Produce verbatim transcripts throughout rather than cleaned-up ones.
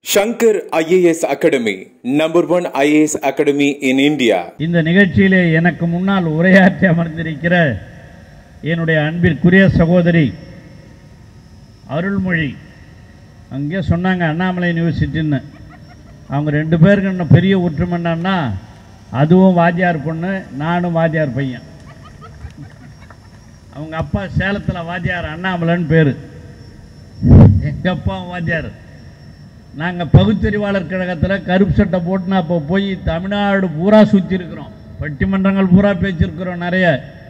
Shankar I A S Academy, number one I A S Academy in India. இந்த நிகழ்ச்சியிலே எனக்கு முன்னால் உரையாற்றி அமர்ந்திருக்கிற என்னுடைய அன்பிற்குரிய சகோதரி அருள்மொழி அங்கே சொன்னாங்க அண்ணாமலை யூனிவர்சிட்டின்னு. அவங்க ரெண்டு பேருக்கு இன்னும் பெரிய ஒற்றுமைன்னா அதுவும் வாத்தியார் பொண்ணு, நானும் வாத்தியார் பையன். அவங்க அப்பா சேலத்தில் வாத்தியார் அண்ணாமலைன்னு பேர், எங்கள் அப்பாவும் வாத்தியார். நாங்கள் பகுத்தறிவாளர் கழகத்தில் கருப்பு சட்டை போட்டு நான் அப்போ போய் தமிழ்நாடு பூரா சுற்றி இருக்கிறோம், பட்டிமன்றங்கள் பூரா பேச்சிருக்கிறோம் நிறைய.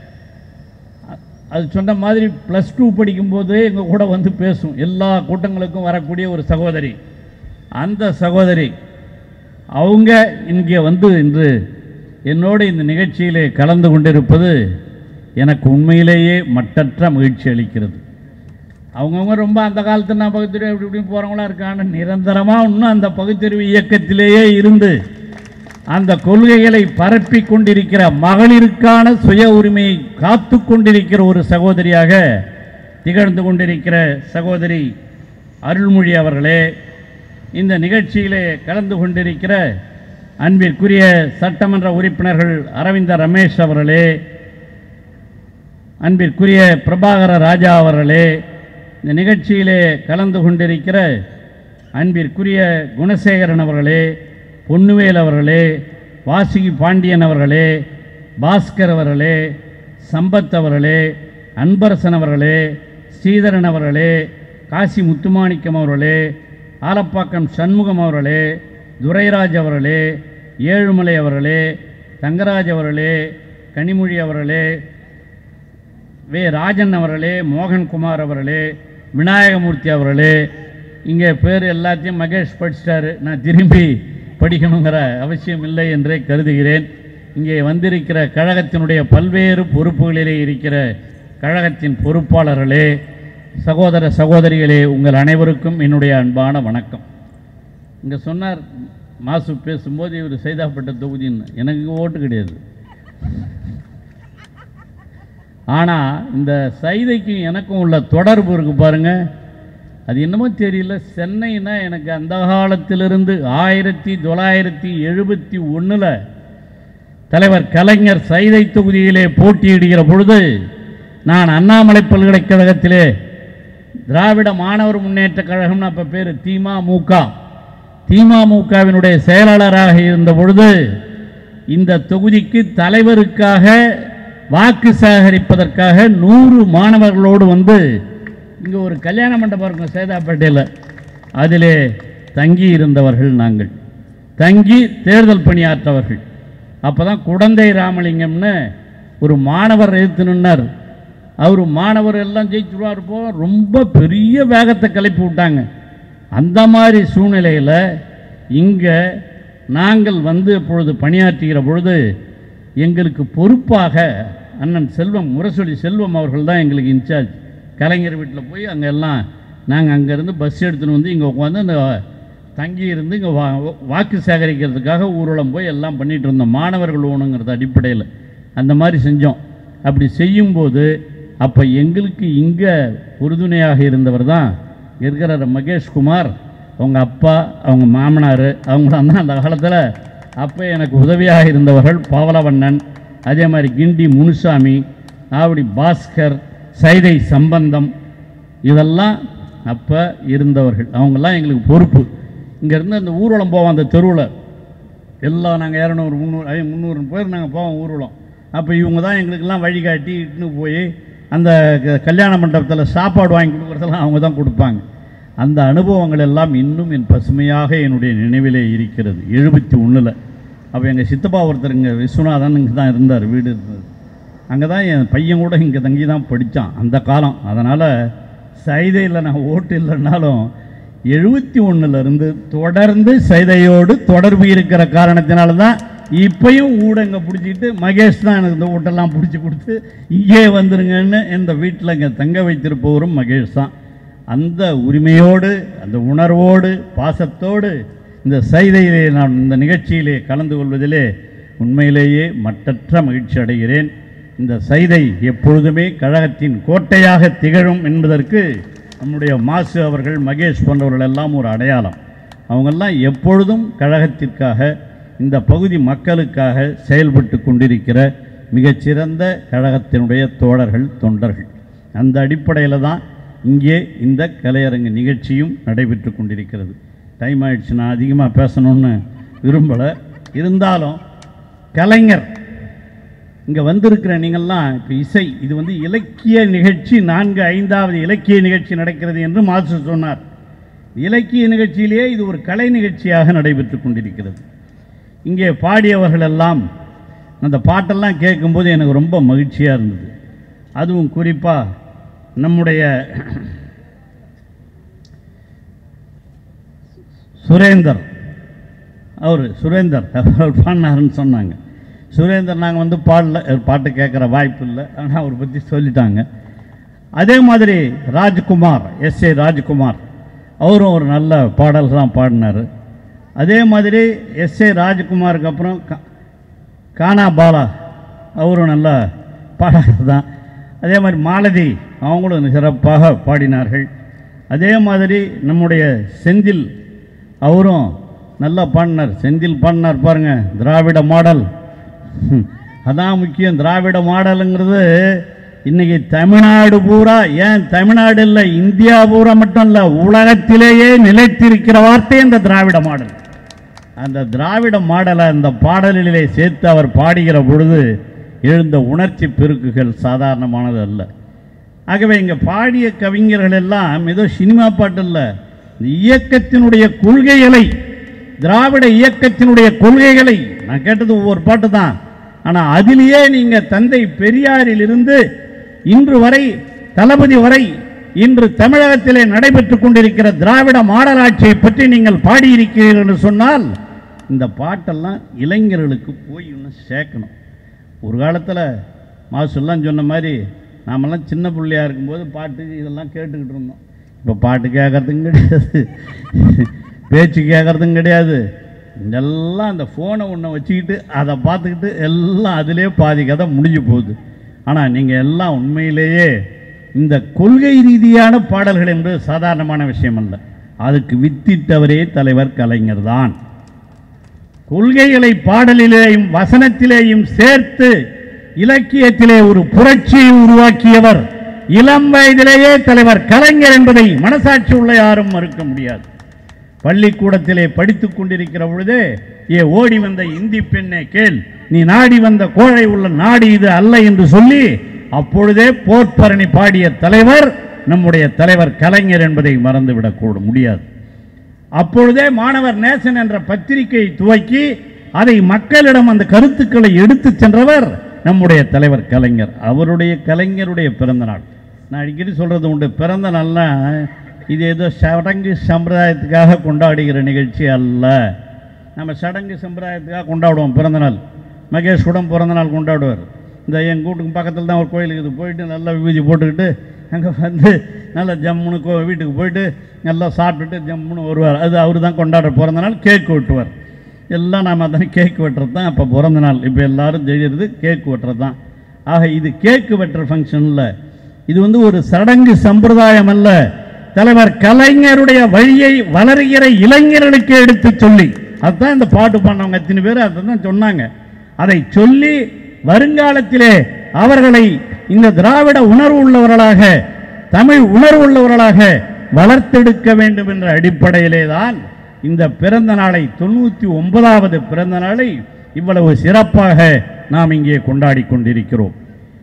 அது சொன்ன மாதிரி ப்ளஸ் டூ படிக்கும்போது எங்கள் கூட வந்து பேசும், எல்லா கூட்டங்களுக்கும் வரக்கூடிய ஒரு சகோதரி. அந்த சகோதரி அவங்க இங்கே வந்து இன்று என்னோடு இந்த நிகழ்ச்சியிலே கலந்து கொண்டிருப்பது எனக்கு உண்மையிலேயே மட்டற்ற மகிழ்ச்சி அளிக்கிறது. அவங்கவுங்க ரொம்ப அந்த காலத்தில் நான் பகுத்தறிவு அப்படி இப்படி போகிறவங்களாம் இருக்காங்க, நிரந்தரமாக இன்னும் அந்த பகுத்தறிவு இயக்கத்திலேயே இருந்து அந்த கொள்கைகளை பரப்பி கொண்டிருக்கிற, மகளிருக்கான சுய உரிமையை காத்து கொண்டிருக்கிற ஒரு சகோதரியாக திகழ்ந்து கொண்டிருக்கிற சகோதரி அருள்மொழி அவர்களே, இந்த நிகழ்ச்சியிலே கலந்து கொண்டிருக்கிற அன்பிற்குரிய சட்டமன்ற உறுப்பினர்கள் அரவிந்த ரமேஷ் அவர்களே, அன்பிற்குரிய பிரபாகர ராஜா அவர்களே, இந்த நிகழ்ச்சியிலே கலந்து கொண்டிருக்கிற அன்பிற்குரிய குணசேகரன் அவர்களே, பொன்னுவேல் அவர்களே, வாசுகி பாண்டியன் அவர்களே, பாஸ்கர் அவர்களே, சம்பத் அவர்களே, அன்பரசன் அவர்களே, ஸ்ரீதரன் அவர்களே, காசி முத்துமாணிக்கம் அவர்களே, ஆலப்பாக்கம் சண்முகம் அவர்களே, துரைராஜ் அவர்களே, ஏழுமலை அவர்களே, தங்கராஜ் அவர்களே, கனிமொழி அவர்களே, வே ராஜன் அவர்களே, மோகன்குமார் அவர்களே, விநாயகமூர்த்தி அவர்களே, இங்கே பேர் எல்லாத்தையும் மகேஷ் படிச்சிட்டாரு, நான் திரும்பி படிக்கணுங்கிற அவசியம் இல்லை என்றே கருதுகிறேன். இங்கே வந்திருக்கிற கழகத்தினுடைய பல்வேறு பொறுப்புகளிலே இருக்கிற கழகத்தின் பொறுப்பாளர்களே, சகோதர சகோதரிகளே, உங்கள் அனைவருக்கும் என்னுடைய அன்பான வணக்கம். இங்கே சொன்னார் மாசு பேசும்போது இவர் சைதாப்பட்ட தொகுதின்னு, எனக்கு ஓட்டு கிடையாது. ஆனால் இந்த சைதைக்கும் எனக்கும் உள்ள தொடர்பு இருக்குது பாருங்கள், அது என்னமோ தெரியல. சென்னைனா எனக்கு அந்த காலத்திலிருந்து ஆயிரத்தி தொள்ளாயிரத்தி எழுபத்தி ஒன்றில் தலைவர் கலைஞர் சைதை தொகுதியிலே போட்டியிடுகிற பொழுது நான் அண்ணாமலை பல்கலைக்கழகத்திலே திராவிட மாணவர் முன்னேற்ற கழகம்னு அப்போ பேர் திமுக, திமுகவினுடைய செயலாளராக இருந்த பொழுது இந்த தொகுதிக்கு தலைவருக்காக வாக்கு சேகரிப்பதற்காக நூறு மாணவர்களோடு வந்து இங்கே ஒரு கல்யாண மண்டபம் இருக்கும் சேதாப்பேட்டையில், அதிலே தங்கி இருந்தவர்கள் நாங்கள், தங்கி தேர்தல் பணியாற்றவர்கள். அப்போ தான் குடந்தை ராமலிங்கம்னு ஒரு மாணவர் எதிர்த்து நின்றார். அவர் மாணவர் எல்லாம் ஜெயிச்சுருவார் போ, ரொம்ப பெரிய வேகத்தை கிளப்பி விட்டாங்க. அந்த மாதிரி சூழ்நிலையில் இங்கே நாங்கள் வந்து இப்பொழுது பணியாற்றுகிற பொழுது எங்களுக்கு பொறுப்பாக அண்ணன் செல்வம், முரசொலி செல்வம் அவர்கள் தான் எங்களுக்கு இன்சார்ஜ். கலைஞர் வீட்டில் போய் அங்கே எல்லாம் நாங்கள் அங்கேருந்து பஸ் எடுத்துன்னு வந்து இங்கே உட்காந்து அந்த தங்கி இருந்து இங்கே வா வாக்கு சேகரிக்கிறதுக்காக ஊர்வலம் போய் எல்லாம் பண்ணிகிட்டு இருந்தோம், மாணவர்கள் ஓணுங்கிறது அடிப்படையில் அந்த மாதிரி செஞ்சோம். அப்படி செய்யும்போது அப்போ எங்களுக்கு இங்கே உறுதுணையாக இருந்தவர் தான் இருக்கிற மகேஷ்குமார், அவங்க அப்பா, அவங்க மாமனார், அவங்களாம் தான் அந்த காலத்தில் அப்போ எனக்கு உதவியாக இருந்தவர்கள். பவளவண்ணன், அதே மாதிரி கிண்டி முனுசாமி, ஆவடி பாஸ்கர், சைதை சம்பந்தம், இதெல்லாம் அப்போ இருந்தவர்கள். அவங்கெல்லாம் எங்களுக்கு பொறுப்பு. இங்கேருந்து அந்த ஊர்வலம் போவோம், அந்த தெருவில் எல்லாம் நாங்கள் இரநூறு முந்நூறு முந்நூறு பேர் நாங்கள் போவோம் ஊர்வலம். அப்போ இவங்க தான் எங்களுக்கெல்லாம் வழிகாட்டி இட்டுன்னு போய் அந்த கல்யாண மண்டபத்தில் சாப்பாடு வாங்கி கொடுக்குறதெல்லாம் அவங்க தான் கொடுப்பாங்க. அந்த அனுபவங்கள் எல்லாம் இன்னும் என் பசுமையாக என்னுடைய நினைவிலே இருக்கிறது. எழுபத்தி ஒன்றில் அப்போ எங்கள் சித்தப்பா ஒருத்தர் இங்கே விஸ்வநாதன் இங்கே தான் இருந்தார், வீடு இருந்தது. அங்கே தான் என் பையன் கூட இங்கே தங்கி தான் படித்தான் அந்த காலம். அதனால் சைதையில் நான் ஓட்டு இல்லைன்னாலும் எழுபத்தி ஒன்றுலேருந்து தொடர்ந்து சைதையோடு தொடர்பு இருக்கிற காரணத்தினால தான் இப்பையும் ஊடங்க பிடிச்சிக்கிட்டு மகேஷ் தான் எனக்கு இந்த ஓட்டெல்லாம் பிடிச்சி கொடுத்து இங்கே வந்துருங்கன்னு இந்த வீட்டில் இங்கே தங்க வைத்திருப்பவரும் மகேஷ் தான். அந்த உரிமையோடு, அந்த உணர்வோடு, பாசத்தோடு இந்த சைதையிலே நான் இந்த நிகழ்ச்சியிலே கலந்து கொள்வதிலே உண்மையிலேயே மட்டற்ற மகிழ்ச்சி அடைகிறேன். இந்த சைதை எப்பொழுதுமே கழகத்தின் கோட்டையாக திகழும் என்பதற்கு நம்முடைய மாசு அவர்கள், மகேஷ் போன்றவர்கள் எல்லாம் ஒரு அடையாளம். அவங்கெல்லாம் எப்பொழுதும் கழகத்திற்காக இந்த பகுதி மக்களுக்காக செயல்பட்டு கொண்டிருக்கிற மிகச்சிறந்த கழகத்தினுடைய தோழர்கள் தொண்டர்கள். அந்த அடிப்படையில் தான் இங்கே இந்த கலையரங்கு நிகழ்ச்சியும் நடைபெற்று கொண்டிருக்கிறது. டைம் ஆயிடுச்சு, நான் அதிகமாக பேசணும்னு விரும்பலை. இருந்தாலும் கலைஞர் இங்கே வந்திருக்கிற நீங்கள்லாம் இப்போ இசை இது வந்து இலக்கிய நிகழ்ச்சி, நான்கு ஐந்தாவது இலக்கிய நிகழ்ச்சி நடக்கிறது என்று மாஸ்டர் சொன்னார். இலக்கிய நிகழ்ச்சியிலேயே இது ஒரு கலை நிகழ்ச்சியாக நடைபெற்று கொண்டிருக்கிறது. இங்கே பாடியவர்கள் எல்லாம் அந்த பாட்டெல்லாம் கேட்கும்போது எனக்கு ரொம்ப மகிழ்ச்சியாக இருந்தது. அதுவும் குறிப்பாக நம்முடைய சுரேந்தர் அவர் சுரேந்தர் அவர் பாடினாருன்னு சொன்னாங்க. சுரேந்தர் நாங்கள் வந்து பாடல, பாட்டு கேட்குற வாய்ப்பு இல்லை, ஆனால் அவரை பற்றி சொல்லிட்டாங்க. அதே மாதிரி ராஜ்குமார், எஸ் ஏ ராஜ்குமார் அவரும் ஒரு நல்ல பாடல் தான் பாடினார். அதே மாதிரி எஸ் ஏ ராஜ்குமாருக்கு அப்புறம் கானா பாலா அவரும் நல்ல பாடகர் தான். அதே மாதிரி மாலதி அவங்களும் சிறப்பாக பாடினார்கள். அதே மாதிரி நம்முடைய செந்தில் அவரும் நல்லா பாடினார். செந்தில் பாடினார் பாருங்கள், திராவிட மாடல் அதான் முக்கியம். திராவிட மாடலுங்கிறது இன்றைக்கி தமிழ்நாடு பூரா, ஏன் தமிழ்நாடு இல்லை இந்தியா பூரா மட்டும் இல்லை, உலகத்திலேயே நிலைத்திருக்கிற வார்த்தை இந்த திராவிட மாடல். அந்த திராவிட மாடலை அந்த பாடலிலே சேர்த்து அவர் பாடுகிற பொழுது எழுந்த உணர்ச்சி பெருக்குகள் சாதாரணமானது அல்ல. ஆகவே இங்கே பாடிய கவிஞர்கள் எல்லாம் ஏதோ சினிமா பாட்டு இல்லை, இயக்கத்தினுடைய கொள்கைகளை, திராவிட இயக்கத்தினுடைய கொள்கைகளை, நான் கேட்டது ஒவ்வொரு பாட்டு தான், ஆனால் அதிலேயே நீங்கள் தந்தை பெரியாரிலிருந்து இன்று வரை தளபதி வரை இன்று தமிழகத்திலே நடைபெற்று கொண்டிருக்கிற திராவிட மாடல் ஆட்சியை பற்றி நீங்கள் பாடியிருக்கிறீர்கள் என்று சொன்னால் இந்த பாட்டெல்லாம் இளைஞர்களுக்கு போய் இன்னும் சேர்க்கணும். ஒரு காலத்தில் மாசுலாம் சொன்ன மாதிரி நாமெல்லாம் சின்ன பிள்ளையாக இருக்கும்போது பாட்டு இதெல்லாம் கேட்டுக்கிட்டு இருந்தோம். இப்போ பாட்டு கேட்குறதும் கிடையாது, பேச்சு கேட்குறதும் கிடையாது. இதெல்லாம் அந்த ஃபோனை ஒன்றை வச்சுக்கிட்டு அதை பார்த்துக்கிட்டு எல்லாம் அதிலே பாதி கதை முடிஞ்சு போகுது. ஆனால் நீங்கள் எல்லாம் உண்மையிலேயே இந்த கொள்கை ரீதியான பாடல்கள் என்பது சாதாரணமான விஷயம் அல்ல. அதுக்கு வித்திட்டவரே தலைவர் கலைஞர் தான். கொள்கைகளை பாடலிலேயும் வசனத்திலேயும் சேர்த்து இலக்கியத்திலே ஒரு புரட்சியை உருவாக்கியவர் இளம் வயதிலேயே தலைவர் கலைஞர் என்பதை மனசாட்சி உள்ள யாரும் மறுக்க முடியாது. பள்ளிக்கூடத்திலே படித்துக் கொண்டிருக்கிற பொழுதே, ஏ ஓடி வந்த இந்தி பெண்ணே கேள், நீ நாடி வந்த கோழை உள்ள நாடு இது அல்ல என்று சொல்லி அப்பொழுதே போர்ப்பரணி பாடிய தலைவர் நம்முடைய தலைவர் கலைஞர் என்பதை மறந்துவிடக்கூட முடியாது. அப்பொழுதே மாணவர் நேசன் என்ற பத்திரிகையை துவக்கி அதை மக்களிடம் அந்த கருத்துக்களை எடுத்து சென்றவர் நம்முடைய தலைவர் கலைஞர். அவருடைய கலைஞருடைய பிறந்த நாள் நான் அடிக்கடி சொல்றது உண்டு. பிறந்த நாள்னா இது ஏதோ சடங்கு சம்பிரதாயத்துக்காக கொண்டாடுகிற நிகழ்ச்சி அல்ல. நம்ம சடங்கு சம்பிரதாயத்துக்காக கொண்டாடுவோம் பிறந்த நாள். மகேஷ் கூட பிறந்த நாள் கொண்டாடுவார். இந்த எங்கள் வீட்டுக்கு பக்கத்தில் தான் ஒரு கோயிலுக்கு இது போயிட்டு நல்லா விபூதி போட்டுக்கிட்டு அங்கே வந்து நல்லா ஜம்முன்னு கோ வீட்டுக்கு போயிட்டு நல்லா சாப்பிட்டுட்டு ஜம்முன்னு வருவார். அது அவர் தான் கொண்டாடுற பிறந்த நாள். கேக் வெட்டுவார். எல்லாம் நாம் அதானே கேக் வெட்டுறது தான் அப்போ பிறந்த நாள். இப்போ எல்லோரும் செய்கிறது கேக் வெட்டுறது தான். ஆக இது கேக்கு வெட்டுற ஃபங்க்ஷன் இல்லை, இது வந்து ஒரு சடங்கு சம்பிரதாயம் அல்ல. தலைவர் கலைஞருடைய வழியை வளர்கிற இளைஞர்களுக்கு எடுத்து சொல்லி, அதுதான் இந்த பாட்டு பாடினவங்க எத்தனை பேர் அதை தான் சொன்னாங்க. அதை சொல்லி வருங்காலத்திலே அவர்களை இந்த திராவிட உணர்வு உள்ளவர்களாக, தமிழ் உணர்வு உள்ளவர்களாக வளர்த்தெடுக்க வேண்டும் என்ற அடிப்படையிலே தான் இந்த பிறந்த நாளை, தொண்ணூற்றி ஒன்பதாவது பிறந்த நாளை இவ்வளவு சிறப்பாக நாம் இங்கே கொண்டாடி கொண்டிருக்கிறோம்.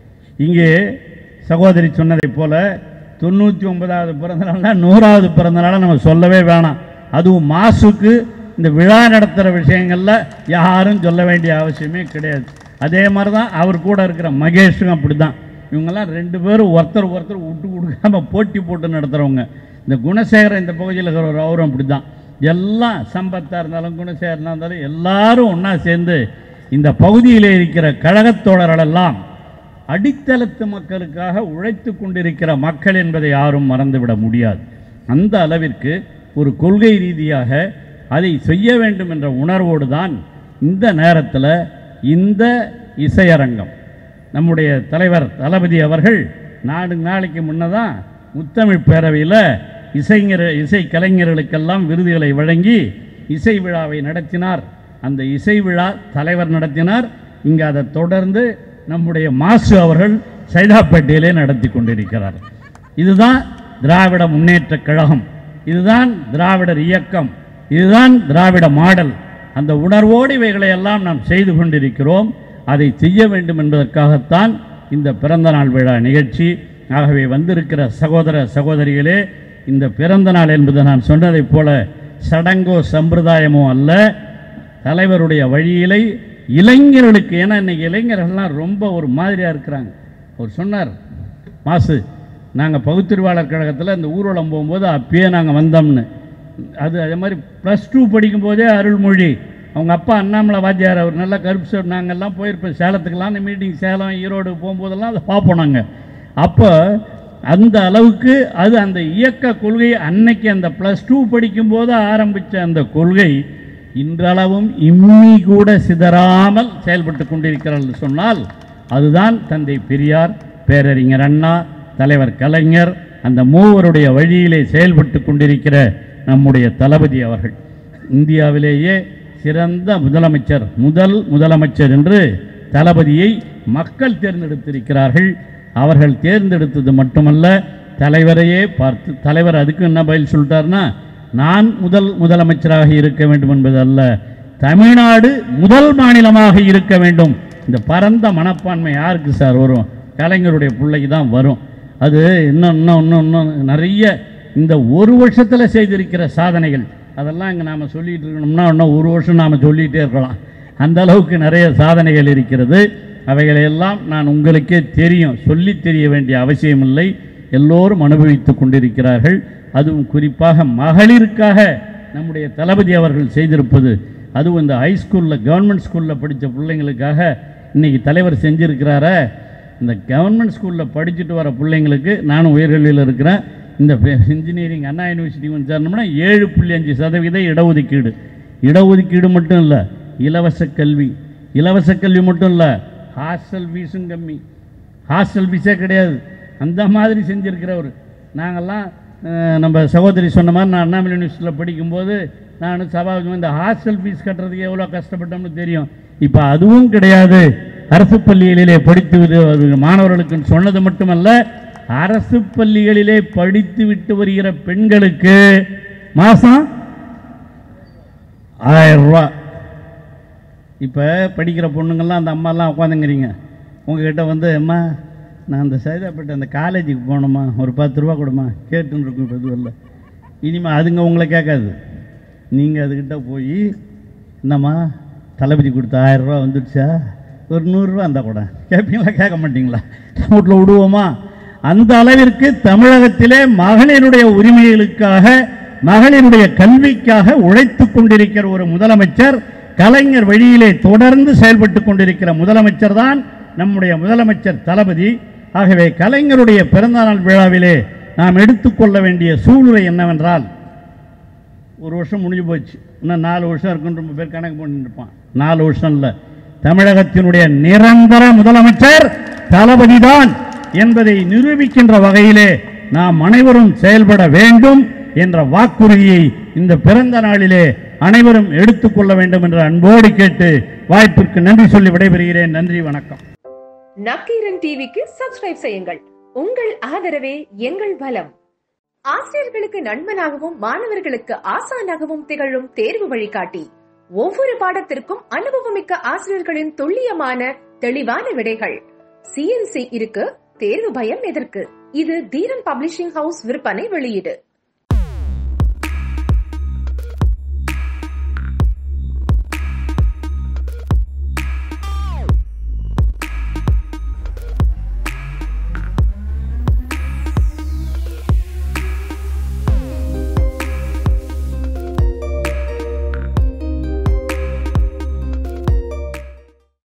இங்கே சகோதரி சொன்னதை போல தொண்ணூற்றி ஒன்பதாவது பிறந்த நாள்னா நூறாவது பிறந்த நாளை நம்ம சொல்லவே வேணாம். அதுவும் மாசுக்கு இந்த விழா நடத்துகிற விஷயங்களில் யாரும் சொல்ல வேண்டிய அவசியமே கிடையாது. அதே மாதிரி தான் அவர் கூட இருக்கிற மகேஷும் அப்படி தான். இவங்கெல்லாம் ரெண்டு பேரும் ஒருத்தர் ஒருத்தர் விட்டு கொடுக்காம போட்டி போட்டு நடத்துகிறவங்க. இந்த குணசேகரன் இந்த பகுதியில் இருக்கிற அவரும் அப்படி தான். எல்லாம் சம்பத்தாக இருந்தாலும் குணசேகரனாக இருந்தாலும் எல்லாரும் ஒன்றா சேர்ந்து இந்த பகுதியில் இருக்கிற கழகத்தோழர்களெல்லாம் அடித்தளத்து மக்களுக்காக உழைத்து கொண்டிருக்கிற மக்கள் என்பதை யாரும் மறந்துவிட முடியாது. அந்த அளவிற்கு ஒரு கொள்கை ரீதியாக அதை செய்ய வேண்டும் என்ற உணர்வோடு தான் இந்த நேரத்தில் இந்த இசையரங்கம் நம்முடைய தலைவர் தளபதி அவர்கள் நாடு நாளைக்கு முன்னதான் முத்தமிழ் பேரவையில் இசைஞர் இசை கலைஞர்களுக்கெல்லாம் விருதுகளை வழங்கி இசை விழாவை நடத்தினார். அந்த இசை விழா தலைவர் நடத்தினார். இங்கு அதை தொடர்ந்து நம்முடைய மாசு அவர்கள் சைதாப்பேட்டையிலே நடத்தி கொண்டிருக்கிறார். இதுதான் திராவிட முன்னேற்ற கழகம், இதுதான் திராவிடர் இயக்கம், இதுதான் திராவிட மாடல். அந்த உணர்வோடு இவைகளை எல்லாம் நாம் செய்து கொண்டிருக்கிறோம். அதை செய்ய வேண்டும் என்பதற்காகத்தான் இந்த பிறந்த நாள் விழா நிகழ்ச்சி. ஆகவே வந்திருக்கிற சகோதர சகோதரிகளே, இந்த பிறந்த நாள் என்பது நான் சொன்னதைப் போல சடங்கோ சம்பிரதாயமோ அல்ல, தலைவருடைய வழியிலை இளைஞர்களுக்கு. ஏன்னா இன்றைக்கி இளைஞர்கள்லாம் ரொம்ப ஒரு மாதிரியாக இருக்கிறாங்க. அவர் சொன்னார், மாசு நாங்கள் பகுத்தறிவாளர் கழகத்தில் இந்த ஊர்வலம் போகும்போது அப்பயே நாங்கள் வந்தோம்னு. அது அதே மாதிரி ப்ளஸ் டூ படிக்கும்போதே அருள்மொழி அவங்க அப்பா அண்ணாமலை வாத்தியார், அவர் நல்லா கருப்பு சார், நாங்கள்லாம் போயிருப்போம் சேலத்துக்கெல்லாம், அந்த மீட்டிங் சேலம் ஈரோடு போகும்போதெல்லாம் அதை பார்ப்போம் நாங்கள். அப்போ அந்த அளவுக்கு அது அந்த இயக்க கொள்கை அன்னைக்கு அந்த ப்ளஸ் டூ படிக்கும்போது ஆரம்பித்த அந்த கொள்கை இன்றளவும் இம்மி கூட சிதறாமல் செயல்பட்டு கொண்டிருக்கிறார்கள் சொன்னால் அதுதான் தந்தை பெரியார், பேரறிஞர் அண்ணா, தலைவர் கலைஞர், அந்த மூவருடைய வழியிலே செயல்பட்டு கொண்டிருக்கிற நம்முடைய தளபதி அவர்கள். இந்தியாவிலேயே சிறந்த முதலமைச்சர், முதல் முதலமைச்சர் என்று தளபதியை மக்கள் தேர்ந்தெடுத்திருக்கிறார்கள். அவர்கள் தேர்ந்தெடுத்தது மட்டுமல்ல, தலைவரையே பார்த்து, தலைவர் அதுக்கு என்ன பதில் சொல்லிட்டார்னா, நான் முதல் முதலமைச்சராக இருக்க வேண்டும் என்பது அல்ல, தமிழ்நாடு முதல் மாநிலமாக இருக்க வேண்டும். இந்த பரந்த மனப்பான்மை யாருக்கு சார் வரும்? கலைஞருடைய பிள்ளைக்கு தான் வரும். அது இன்னும் இன்னும் இன்னும் இன்னும் நிறைய இந்த ஒரு வருஷத்தில் செய்திருக்கிற சாதனைகள், அதெல்லாம் இங்கே நாம் சொல்லிகிட்டு இருக்கணும்னா இன்னும் ஒரு வருஷம் நாம் சொல்லிகிட்டே இருக்கலாம். அந்த அளவுக்கு நிறைய சாதனைகள் இருக்கிறது. அவைகளையெல்லாம் நான் உங்களுக்கே தெரியும், சொல்லி தெரிய வேண்டிய அவசியமில்லை, எல்லோரும் அனுபவித்து கொண்டிருக்கிறார்கள். அதுவும் குறிப்பாக மகளிருக்காக நம்முடைய தளபதி அவர்கள் செய்திருப்பது, அதுவும் இந்த ஹைஸ்கூலில் கவர்மெண்ட் ஸ்கூலில் படித்த பிள்ளைங்களுக்காக இன்றைக்கி தலைவர் செஞ்சுருக்கிறார. இந்த கவர்மெண்ட் ஸ்கூலில் படிச்சுட்டு வர பிள்ளைங்களுக்கு, நானும் உயர்கல்வியில் இருக்கிறேன், இந்த இன்ஜினியரிங் அண்ணா யூனிவர்சிட்டி வந்து சேரணும்னா ஏழு புள்ளி அஞ்சு சதவீத இடஒதுக்கீடு. இடஒதுக்கீடு மட்டும் இல்லை, இலவச கல்வி. இலவச கல்வி மட்டும் இல்லை, ஹாஸ்டல் ஃபீஸும் கம்மி, ஹாஸ்டல் ஃபீஸே கிடையாது. அந்த மாதிரி செஞ்சுருக்கிறவர். நாங்கள்லாம் நம்ம சகோதரி சொன்ன மாதிரி, நான் அண்ணாமலை யூனிவர்சிட்டியில் படிக்கும்போது நான் சபாவுக்கு இந்த ஹாஸ்டல் ஃபீஸ் கட்டுறதுக்கு எவ்வளோ கஷ்டப்பட்டோம்னு தெரியும். இப்போ அதுவும் கிடையாது. அரசு பள்ளிகளிலே படித்து மாணவர்களுக்கு சொன்னது மட்டுமல்ல, அரசு பள்ளிகளிலே படித்து விட்டு வருகிற பெண்களுக்கு மாதம் ஆயிரம் ரூபா. இப்போ படிக்கிற பொண்ணுங்கள்லாம் அந்த அம்மாலாம் உட்காந்துங்கிறீங்க, உங்ககிட்ட வந்து அம்மா நான் அந்த சைதாப்பேட்டை அந்த காலேஜுக்கு போகணுமா, ஒரு பத்து ரூபா கொடுமா கேட்டுன்னு இருக்கும். இப்போ எதுவும் இல்லை, இனிமேல் அதுங்க உங்களை கேட்காது. நீங்கள் அதுக்கிட்ட போய் என்னம்மா தளபதி கொடுத்த ஆயிரம் ரூபா வந்துடுச்சா, ஒரு நூறுரூவா இருந்தால் கூட கேட்பீங்களா? கேட்க மாட்டிங்களா? வீட்டில் விடுவோமா? அந்த அளவிற்கு தமிழகத்திலே மகளிருடைய உரிமைகளுக்காக, மகளிருடைய கல்விக்காக உழைத்து கொண்டிருக்கிற ஒரு முதலமைச்சர், கலைஞர் வழியிலே தொடர்ந்து செயல்பட்டு கொண்டிருக்கிற முதலமைச்சர் தான் நம்முடைய முதலமைச்சர் தளபதி. ஆகவே கலைஞருடைய பிறந்தநாள் விழாவிலே நாம் எடுத்துக்கொள்ள வேண்டிய சூழ்நிலை என்னவென்றால், ஒரு வருஷம் முடிஞ்சு போச்சு, இன்னும் நாலு வருஷம் இருக்குன்னு ரொம்ப பேர் கணக்கு பண்ணிட்டு இருப்பான். நாலு வருஷம் இல்லை, தமிழகத்தினுடைய நிரந்தர முதலமைச்சர் தளபதி தான் என்பதை நிரூபிக்கின்ற வகையிலே நாம் அனைவரும் செயல்பட வேண்டும் என்ற வாக்குறுதியை இந்த பிறந்த நாளிலே அனைவரும் எடுத்துக்கொள்ள வேண்டும் என்ற அன்போடு கேட்டு வாய்ப்பிற்கு நன்றி சொல்லி விடைபெறுகிறேன். நன்றி, வணக்கம். நக்கீரன் டிவிக்கு சப்ஸ்கிரைப் செய்யுங்கள். உங்கள் ஆதரவே எங்கள் பலம். ஆசிரியர்களுக்கு நண்பனாகவும் மாணவர்களுக்கு ஆசானாகவும் திகழும் தேர்வு வழிகாட்டி. ஒவ்வொரு பாடத்திற்கும் அனுபவமிக்க ஆசிரியர்களின் துல்லியமான தெளிவான விடைகள். சிஎன்சி இருக்கு, தேர்வு பயம் எதற்கு? இது தீரன் பப்ளிஷிங் ஹவுஸ் விற்பனை வெளியீடு.